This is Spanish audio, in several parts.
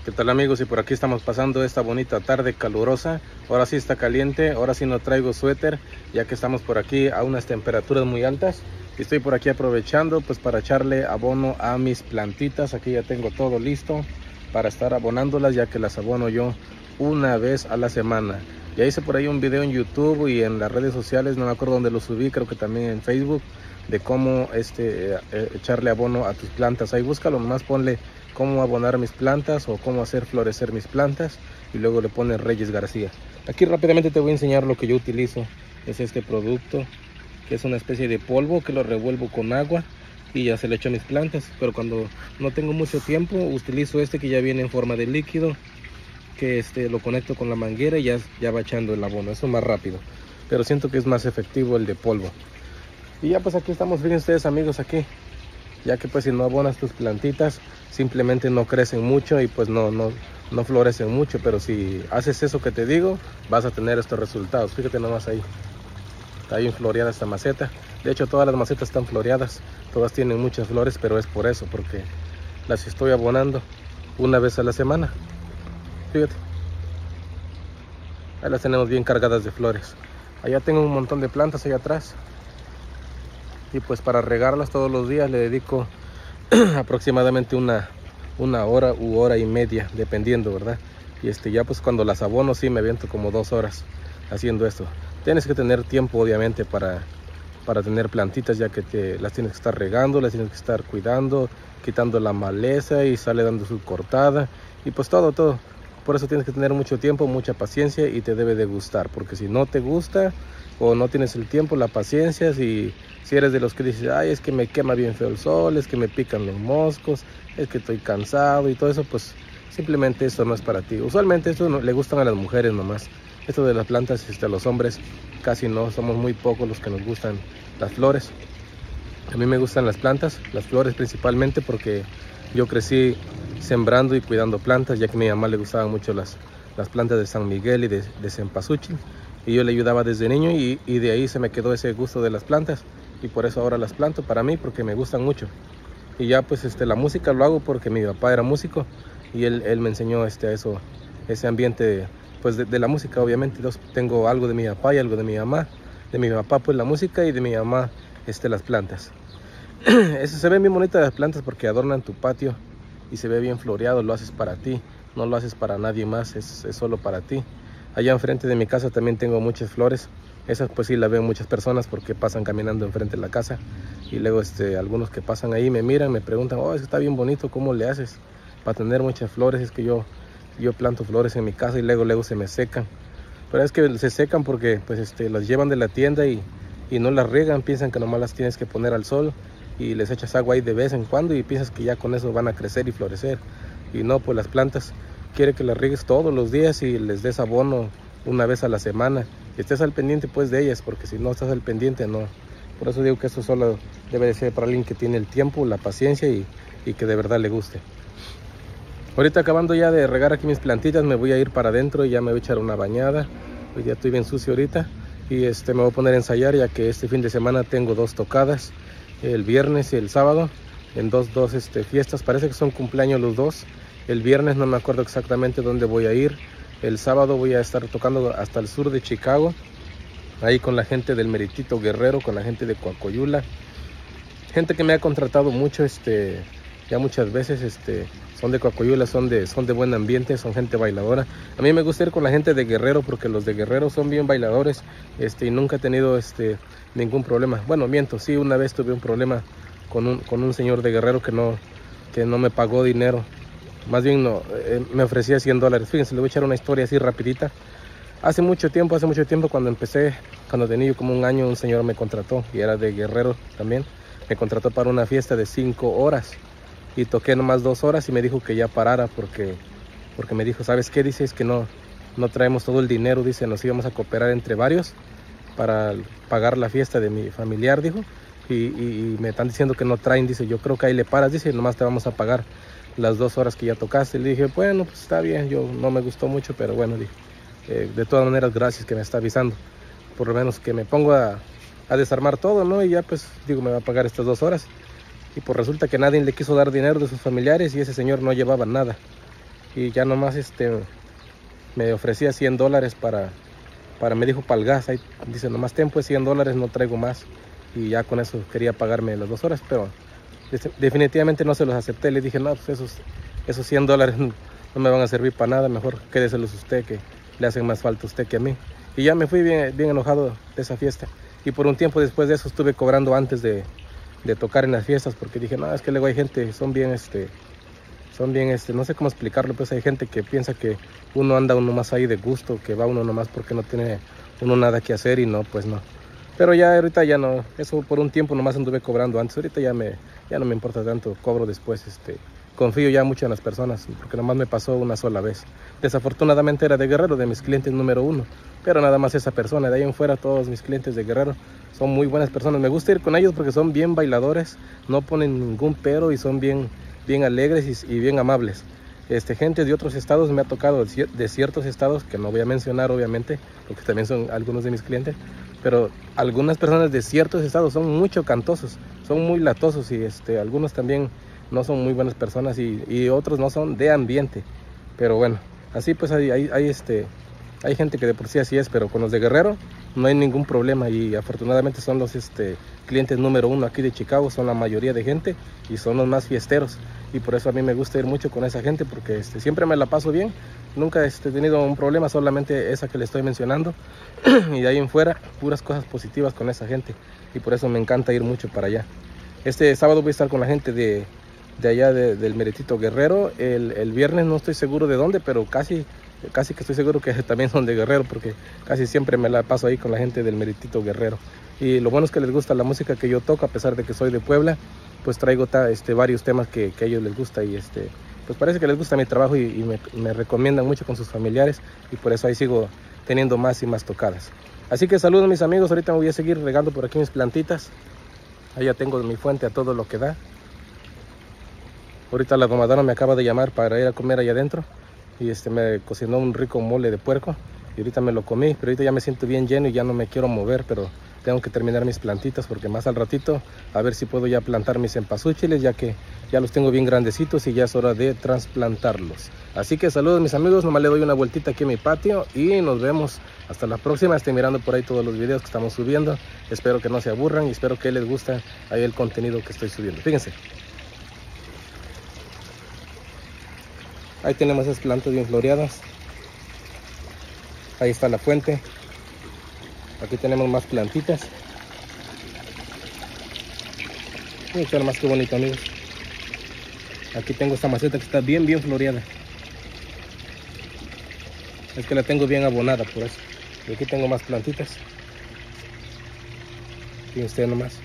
¿Qué tal amigos? Y por aquí estamos pasando esta bonita tarde calurosa. Ahora sí está caliente, ahora sí no traigo suéter, ya que estamos por aquí a unas temperaturas muy altas. Y estoy por aquí aprovechando pues para echarle abono a mis plantitas. Aquí ya tengo todo listo para estar abonándolas, ya que las abono yo una vez a la semana. Ya hice por ahí un video en YouTube y en las redes sociales, no me acuerdo dónde lo subí, creo que también en Facebook, de cómo echarle abono a tus plantas. Ahí búscalo, nomás ponle cómo abonar mis plantas o cómo hacer florecer mis plantas y luego le pones Reyes García. Aquí rápidamente te voy a enseñar lo que yo utilizo. Es este producto, que es una especie de polvo que lo revuelvo con agua y ya se le echo a mis plantas. Pero cuando no tengo mucho tiempo, utilizo este que ya viene en forma de líquido, que lo conecto con la manguera y ya va echando el abono. Eso es más rápido, pero siento que es más efectivo el de polvo. Y ya pues aquí estamos, fíjense ustedes amigos, aquí, ya que pues si no abonas tus plantitas, simplemente no crecen mucho y pues no florecen mucho. Pero si haces eso que te digo, vas a tener estos resultados. Fíjate nomás ahí, está bien floreada esta maceta. De hecho todas las macetas están floreadas, todas tienen muchas flores, pero es por eso, porque las estoy abonando una vez a la semana. Fíjate, ahí las tenemos bien cargadas de flores. Allá tengo un montón de plantas allá atrás. Y pues para regarlas todos los días le dedico aproximadamente una hora u hora y media, dependiendo, ¿verdad? Y ya pues cuando las abono sí me aviento como 2 horas haciendo esto. Tienes que tener tiempo obviamente para tener plantitas, ya que las tienes que estar regando, las tienes que estar cuidando, quitando la maleza y sale dando su cortada y pues todo. Por eso tienes que tener mucho tiempo, mucha paciencia y te debe de gustar, porque si no te gusta o no tienes el tiempo, la paciencia, si eres de los que dices, ay, es que me quema bien feo el sol, es que me pican los moscos, es que estoy cansado y todo eso, pues simplemente esto no es para ti. Usualmente esto le gustan a las mujeres nomás. Esto de las plantas, a los hombres casi no, somos muy pocos los que nos gustan las flores. A mí me gustan las plantas, las flores principalmente, porque yo crecí sembrando y cuidando plantas, ya que a mi mamá le gustaban mucho las plantas de San Miguel y de cempasúchil, y yo le ayudaba desde niño y de ahí se me quedó ese gusto de las plantas y por eso ahora las planto para mí, porque me gustan mucho. Y ya pues la música lo hago porque mi papá era músico y él me enseñó eso, ese ambiente pues de la música. Obviamente yo tengo algo de mi papá y algo de mi mamá. De mi papá pues la música y de mi mamá las plantas. Eso se ve bien bonita las plantas porque adornan tu patio y se ve bien floreado. Lo haces para ti, no lo haces para nadie más, es solo para ti. Allá enfrente de mi casa también tengo muchas flores. Esas pues sí las ven muchas personas porque pasan caminando enfrente de la casa. Y luego algunos que pasan ahí me miran, me preguntan, oh, es que está bien bonito, ¿cómo le haces para tener muchas flores? Es que yo planto flores en mi casa y luego se me secan. Pero es que se secan porque pues las llevan de la tienda y no las riegan, piensan que nomás las tienes que poner al sol y les echas agua ahí de vez en cuando y piensas que ya con eso van a crecer y florecer. Y no, pues las plantas quiere que las riegues todos los días y les des abono una vez a la semana. Y estés al pendiente pues de ellas, porque si no estás al pendiente no. Por eso digo que eso solo debe de ser para alguien que tiene el tiempo, la paciencia y que de verdad le guste. Ahorita acabando ya de regar aquí mis plantitas, me voy a ir para adentro y ya me voy a echar una bañada. Hoy ya estoy bien sucio ahorita y me voy a poner a ensayar, ya que este fin de semana tengo 2 tocadas, el viernes y el sábado, en dos fiestas. Parece que son cumpleaños los dos. El viernes no me acuerdo exactamente dónde voy a ir. El sábado voy a estar tocando hasta el sur de Chicago, ahí con la gente del Meritito Guerrero, con la gente de Coacoyula, gente que me ha contratado mucho, ya muchas veces, son de Coacoyula, son de buen ambiente, son gente bailadora. A mí me gusta ir con la gente de Guerrero porque los de Guerrero son bien bailadores, y nunca he tenido ningún problema. Bueno, miento, sí, una vez tuve un problema con un señor de Guerrero que no me pagó dinero. Más bien me ofrecía $100. Fíjense, le voy a echar una historia así rapidita. Hace mucho tiempo cuando empecé, cuando tenía yo como un año, un señor me contrató y era de Guerrero también. Me contrató para una fiesta de 5 horas y toqué nomás 2 horas y me dijo que ya parara porque me dijo, ¿sabes qué? Dice, es que no traemos todo el dinero, dice, nos íbamos a cooperar entre varios para pagar la fiesta de mi familiar, dijo, y me están diciendo que no traen, dice, yo creo que ahí le paras, dice, nomás te vamos a pagar las 2 horas que ya tocaste. Le dije, bueno, pues está bien, yo no me gustó mucho, pero bueno, dije, de todas maneras, gracias que me está avisando, por lo menos que me pongo a desarmar todo, ¿no? Y ya pues, digo, me va a pagar estas 2 horas. Y pues resulta que nadie le quiso dar dinero de sus familiares y ese señor no llevaba nada. y ya nomás me ofrecía $100 me dijo para el gas. Ahí dice, nomás ten pues $100, no traigo más. Y ya con eso quería pagarme las 2 horas, pero definitivamente no se los acepté. Le dije, no, pues esos $100 no me van a servir para nada, mejor quédeselos usted, que le hacen más falta a usted que a mí. Y ya me fui bien enojado de esa fiesta. Y por un tiempo después de eso estuve cobrando antes de tocar en las fiestas, porque dije, no, es que luego hay gente, son bien, no sé cómo explicarlo, pues hay gente que piensa que uno anda uno más ahí de gusto, que va uno nomás porque no tiene uno nada que hacer, y no, pues no. Pero ya ahorita ya no, eso por un tiempo nomás anduve cobrando antes, ahorita ya no me importa tanto, cobro después, confío ya mucho en las personas, porque nomás me pasó una sola vez. Desafortunadamente era de Guerrero, de mis clientes número 1, pero nada más esa persona. De ahí en fuera todos mis clientes de Guerrero son muy buenas personas. Me gusta ir con ellos porque son bien bailadores, no ponen ningún pero y son bien alegres y bien amables. Gente de otros estados me ha tocado, de ciertos estados que no voy a mencionar obviamente, porque también son algunos de mis clientes, pero algunas personas de ciertos estados son mucho cantosos, son muy latosos, y algunos también no son muy buenas personas, y otros no son de ambiente. Pero bueno, así pues hay gente que de por sí así es, pero con los de Guerrero no hay ningún problema, y afortunadamente son los clientes número 1 aquí de Chicago, son la mayoría de gente y son los más fiesteros, y por eso a mí me gusta ir mucho con esa gente, porque siempre me la paso bien, nunca he tenido un problema, solamente esa que le estoy mencionando, y de ahí en fuera puras cosas positivas con esa gente, y por eso me encanta ir mucho para allá. Este sábado voy a estar con la gente de allá del Meritito Guerrero. El viernes no estoy seguro de dónde, pero casi que estoy seguro que también son de Guerrero, porque casi siempre me la paso ahí con la gente del Meritito Guerrero. Y lo bueno es que les gusta la música que yo toco, a pesar de que soy de Puebla, pues traigo varios temas que a ellos les gusta, y pues parece que les gusta mi trabajo, y me recomiendan mucho con sus familiares, y por eso ahí sigo teniendo más y más tocadas. Así que saludos mis amigos, ahorita me voy a seguir regando por aquí mis plantitas. Allá tengo mi fuente a todo lo que da. Ahorita la domadora me acaba de llamar para ir a comer allá adentro, y me cocinó un rico mole de puerco, y ahorita me lo comí, pero ahorita ya me siento bien lleno y ya no me quiero mover, pero tengo que terminar mis plantitas, porque más al ratito a ver si puedo ya plantar mis cempasúchiles, ya que ya los tengo bien grandecitos y ya es hora de trasplantarlos. Así que saludos mis amigos, nomás le doy una vueltita aquí en mi patio y nos vemos hasta la próxima. Estoy mirando por ahí todos los videos que estamos subiendo, espero que no se aburran y espero que les guste ahí el contenido que estoy subiendo. Fíjense, ahí tenemos esas plantas bien floreadas, ahí está la fuente, aquí tenemos más plantitas. Miren más que bonito amigos. Aquí tengo esta maceta que está bien floreada, es que la tengo bien abonada por eso. Y aquí tengo más plantitas, fíjense ustedes nomás.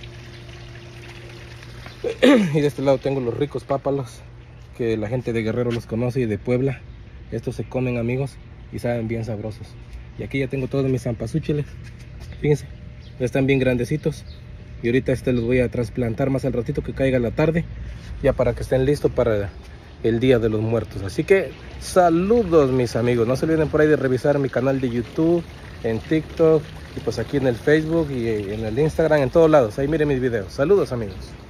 Y de este lado tengo los ricos pápalos, que la gente de Guerrero los conoce, y de Puebla. Estos se comen amigos y saben bien sabrosos. Y aquí ya tengo todos mis cempasúchiles, fíjense, ya están bien grandecitos, y ahorita los voy a trasplantar más al ratito que caiga la tarde, ya para que estén listos para el Día de los Muertos. Así que saludos mis amigos, no se olviden por ahí de revisar mi canal de YouTube, en TikTok, y pues aquí en el Facebook y en el Instagram, en todos lados. Ahí miren mis videos. Saludos amigos.